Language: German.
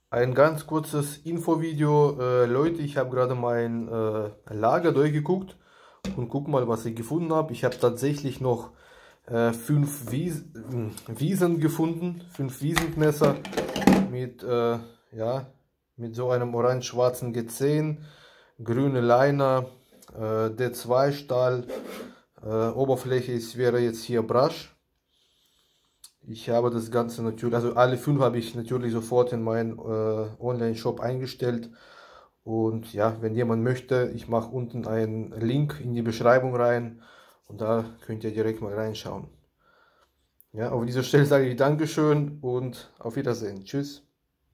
Ein ganz kurzes Infovideo. Leute, ich habe gerade mein Lager durchgeguckt und guck mal, was ich gefunden habe. Ich habe tatsächlich noch 5 Wiesen gefunden, 5 Wiesenmesser mit, ja, mit so einem orange-schwarzen Gezehn, grüne Liner, D2-Stahl, Oberfläche wäre jetzt hier Brasch. Ich habe das Ganze natürlich, also alle 5 habe ich natürlich sofort in meinen Online-Shop eingestellt. Und ja, wenn jemand möchte, ich mache unten einen Link in die Beschreibung rein und da könnt ihr direkt mal reinschauen. Ja, auf dieser Stelle sage ich Dankeschön und auf Wiedersehen. Tschüss.